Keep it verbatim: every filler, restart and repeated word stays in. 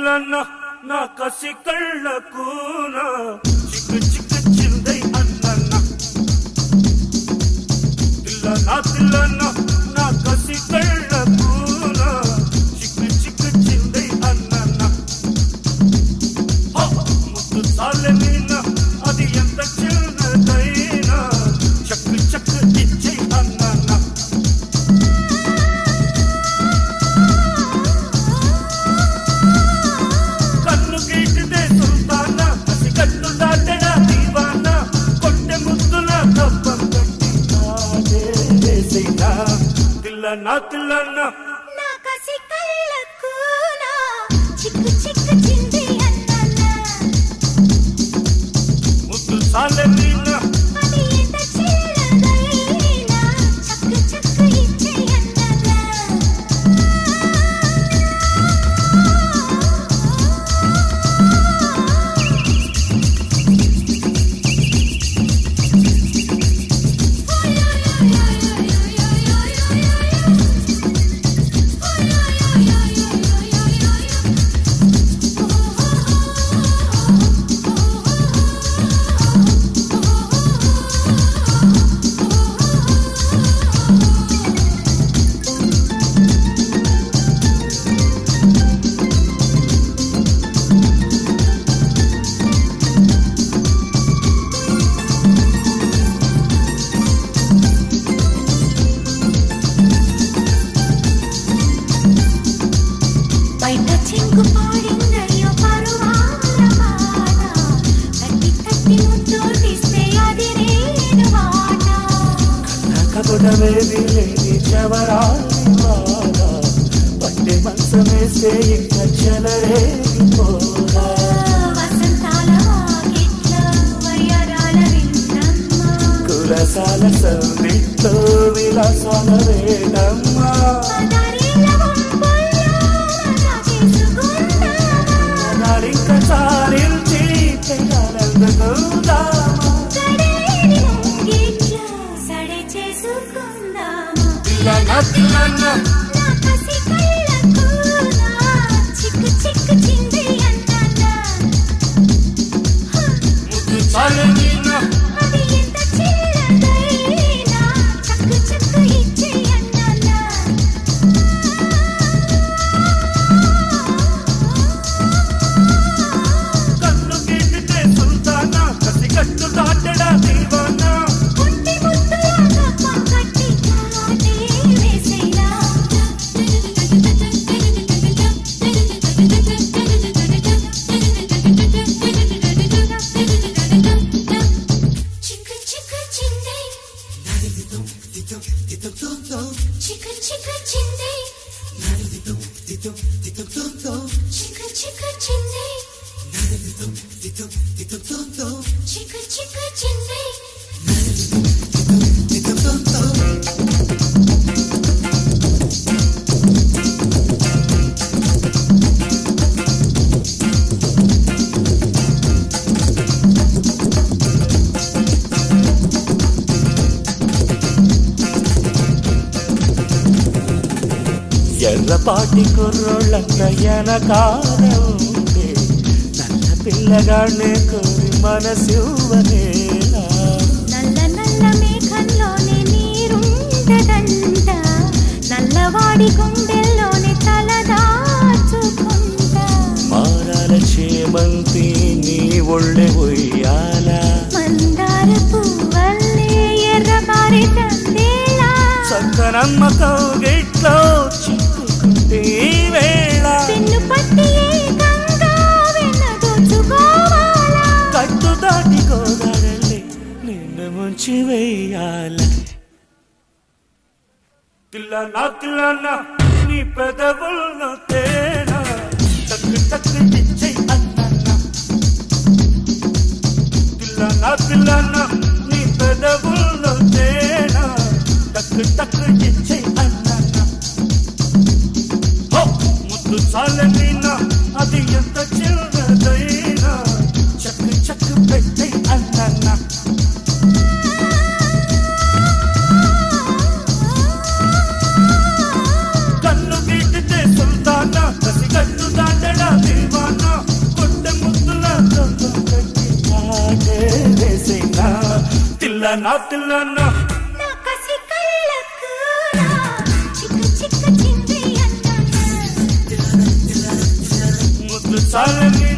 తిల్లన్న నా కసి కళ్ళకున చిక్కు చిక్కు చిందై అన్నన్న తిల్లన్న తిల్లన్న నా కసి కళ్ళకున చిక్కు చిక్కు చిందై అన్నన్న ముద్దు చాలే మీన అది ఎంత చిన్నదైనా చక్కు చక్కు ఇచ్చే అన్నన్న కన్ను గీటితే సుల్తానా కసి కట్టు దాటడా దీవానా కొట్టె ముద్దుల కప్పం కట్టి నాదే వేసేనా తిల్లన్న తిల్లన్న నా కసి కళ్ళకునా చిక్కు చిక్కు చింది అన్నన్న ముద్దు చాలే మీన అది ఎంత చిన్నదైనా చక్కు చక్కు ఇచ్చే అన్నన్న బయట చెంగు పాడిందయ్యో పరువాల మాట తట్టి తట్టి ముద్దు తీస్తే అది నేను మాట కబుడవేది లేని చవరాలి వాడ పట్టె మంచమేస్తే ఇంకా చెలరేగిపోరా వసంతాల వాకిట్ల వయ్యారాల వింటమ్మ కులసాల సందిట్లో విలాసాల వేడమ్మా పదారీల వంపుల్లో మజా చేసుకుందామా నారింక చాలించి పెళ్ళాలందుకుందామా గడలేని ముంగిట్ల సడే చేసుకుందామా తిల్లన్న తిల్లన్న నా కసి కళ్ళకునా చిక్కు చిక్కు చింది అన్నన్న ముద్దు చాలే మీన అది ఎంత చిన్నదైనా చక్కు చక్కు ఇచ్చే అన్నన్న కన్ను గీటితే సుల్తానా కసి కట్టు దాటడా దీవానా ఒంటి ముద్దుల కప్పం కట్టి కాటే వేసేలా చిక్కు చిక్కు చింది చిక్కు చిక్కు చింది చిక్కు చిక్కు చింది చిక్కు చిక్కు చింది ఎర్రపాటి కుర్రోళ్ళంత ఎనకాల ఉంటే నల్ల పిల్లగానే కోరి మనసివ్వనేలా నల్ల నల్ల మేఘంలోనే నీరుండదంట నల్లవాడి గుండెల్లోనే తలదాచుకుంటా మారాల చేమంతి నీ ఒళ్ళె ఉయ్యాల మందార పువ్వల్లే ఎర్రబారి తందేలా చక్కనమ్మ కౌగిట్లో చిక్కుకుంటే వేళ పెన్ను పట్టి ఏకంగా వెన్నదోచుకోవాలా కట్టు దాటి గోదావరి నిన్ను ముంచి వేయాల తిల్లన్న తిల్లన్న నీ పెదవుల్లో తేనా టక్కు టక్కు ఇచ్చే అన్నన్న తిల్లన్న తిల్లన్న నీ పెదవుల్లో తేనా టక్కు టక్కు ఇచ్చే అన్నన్న హో ముద్దు చాలే మీన అది ఎంత చిన్నదైనా చక్కు చక్కు పెట్టే అన్నన్న కన్ను గీటితే సుల్తానా కసి కట్టు దాటడా దీవానా తిల్లనా తిల్లనా నా కసి కళ్ళకు నా చిక్కు చిక్కు చింది అన్నానా ముద్దు చాలని